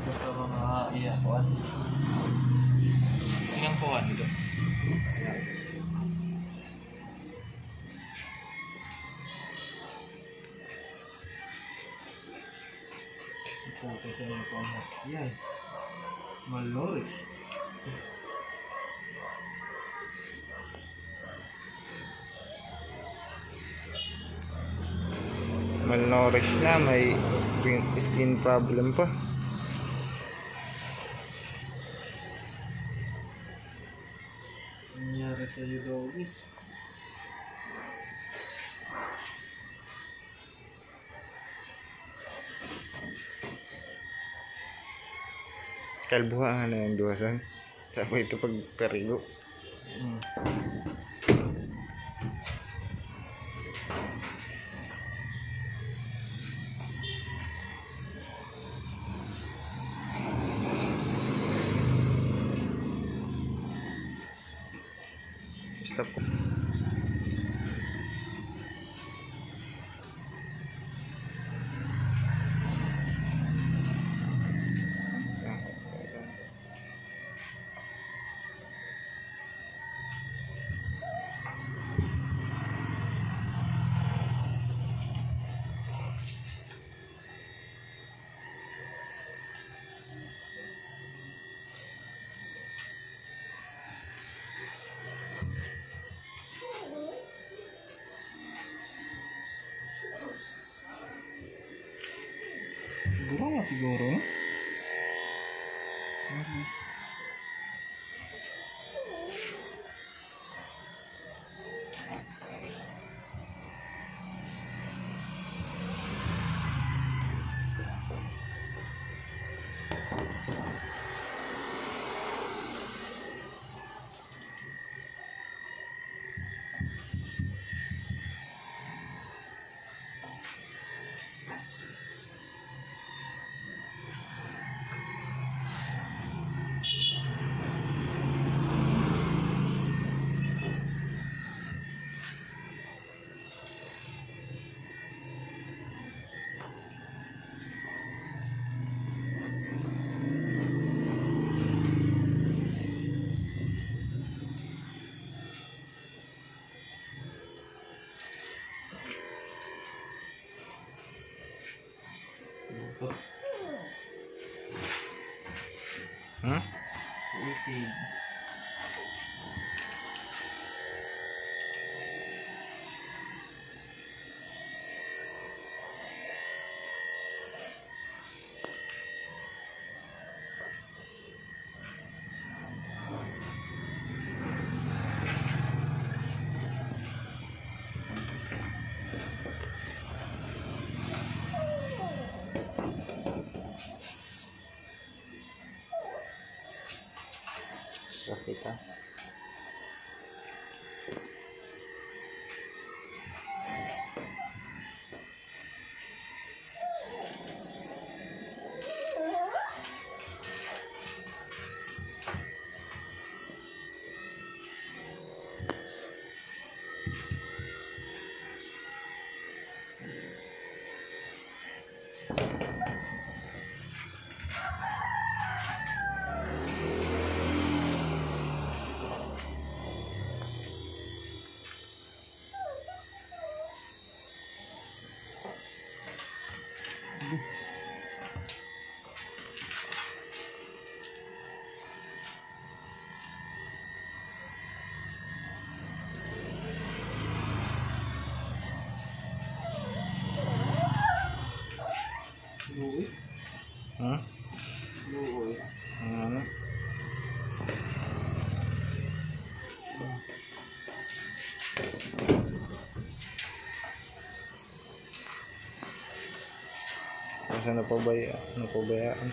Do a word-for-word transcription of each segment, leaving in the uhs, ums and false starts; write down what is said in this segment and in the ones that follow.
sa mga iyakuan. Sinang kuhan dito? Ito sa mga kuhan. Yan. Malori. Malnourished na, may skin, skin problem pa. Nangyari sa'yo, doggy. Kalbuha na yung duwasan. Saka ito pagkarigo. Hmm. Stop ko. Siguro nga siguro, no? Mm-hmm. Hmm? Itig. Sakit ha. Luwi? Hmm? Luwi. Ano? Kasi napabaya, napabayaan.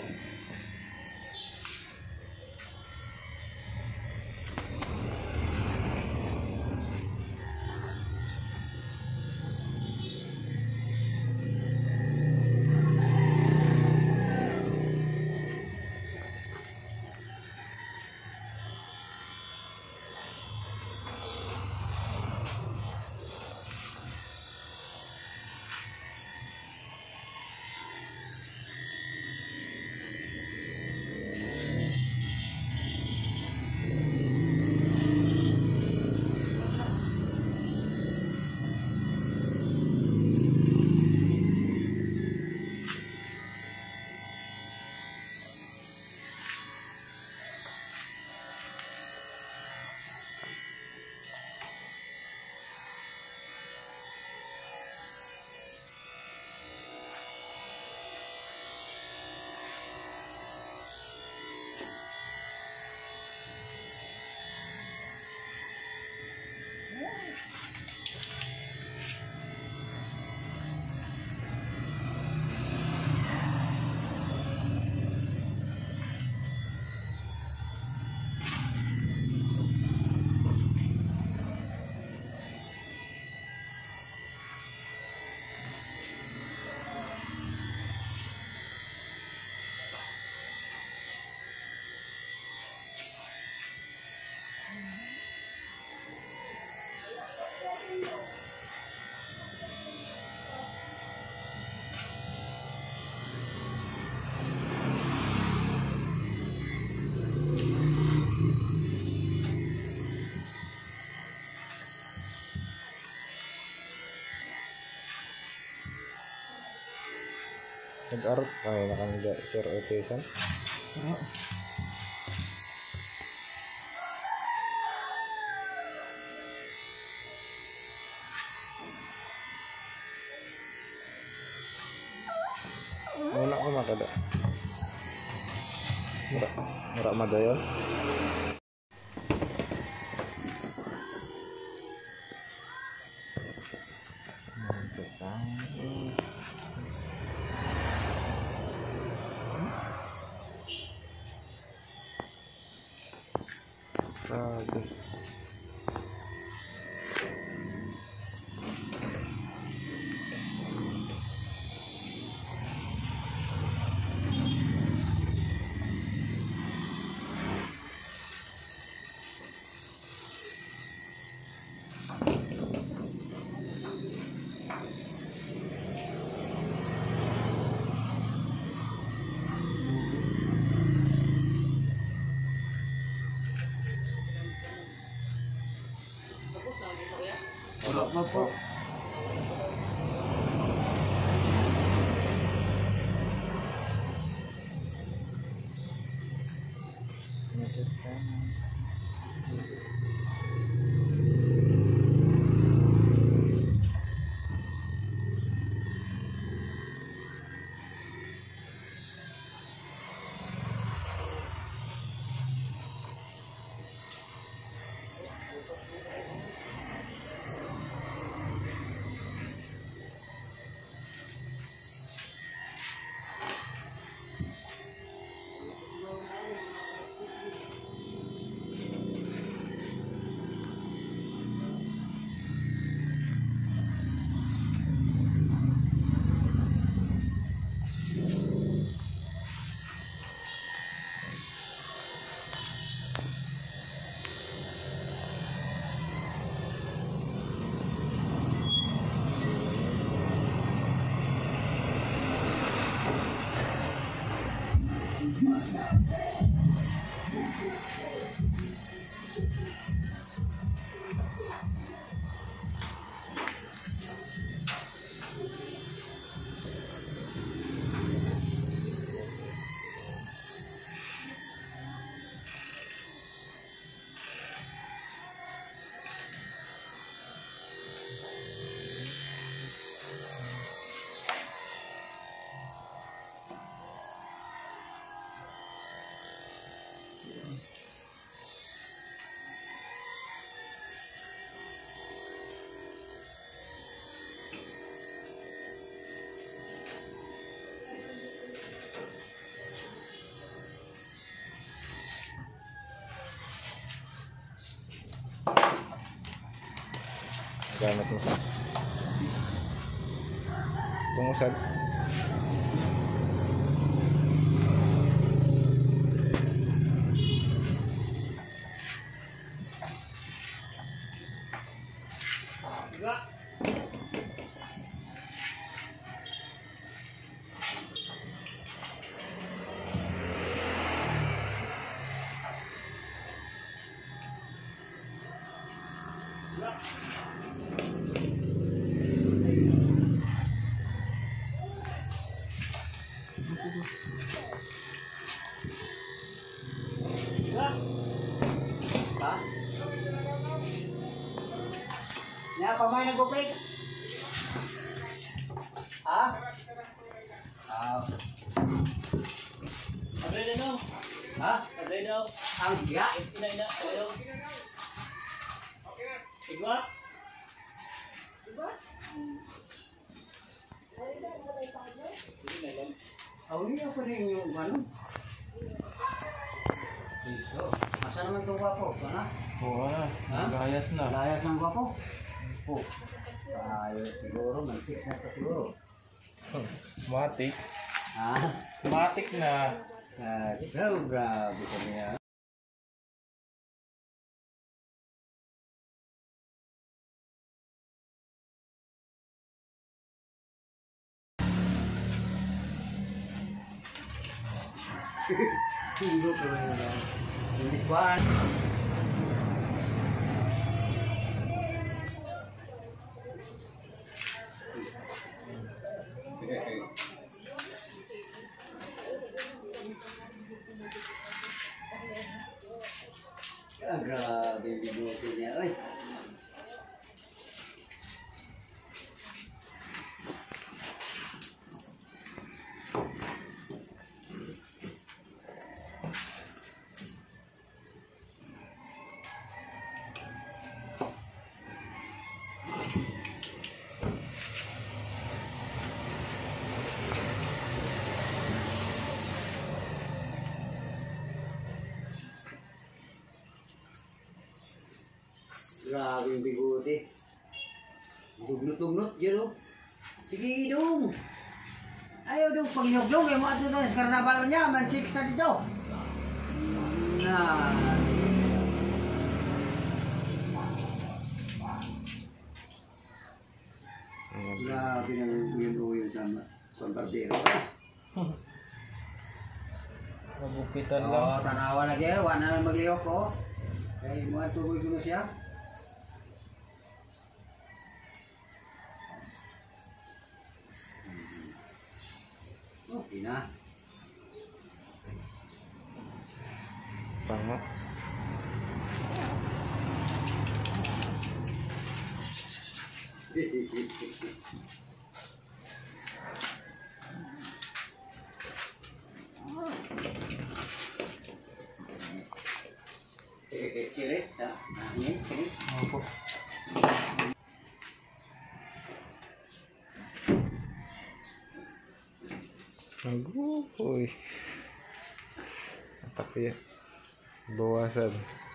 Nag-arot kami na kami ga sir operation. Oo. Wala ko makada. Mura, mura madayon. Grabe. Wala pa po. Gamit mo sa pungusad. Ha? Nga, pamay nag-upik? Ha? Ah. Abre na no. Ha? Abre na. Ang biya? Ina ina. Ayo. Igwa. Auli ako rin yung ano? Ito. Asa naman itong gwapo? Ito na? Oo na. Ha? Layas na. Layas ng gwapo? Po. Ayos siguro. Mansik na ito siguro. Matik. Ha? Matik na. Ah, ikaw, grabe ka niya. Hindi ko lang. Hindi ko an. Ah, grabe bigote niya. Oy. Grabe yung bigote. Dugnot-dugnot yun o. Sige dong. Ayaw dong pag-inog-dong. Kaya mo ato doon. Karnaval niya. Man-six na dito. Na. Grabe na yung yun sa pambardero. Mabukitan lang. Oo, tanawa na kaya. Wala na maglihok ko. Kaya mga tuloy ko na siya. Okay na. Tama. Kiri, tak, ini, ini. Opo. Aguy. Tapi ya. Bawasan.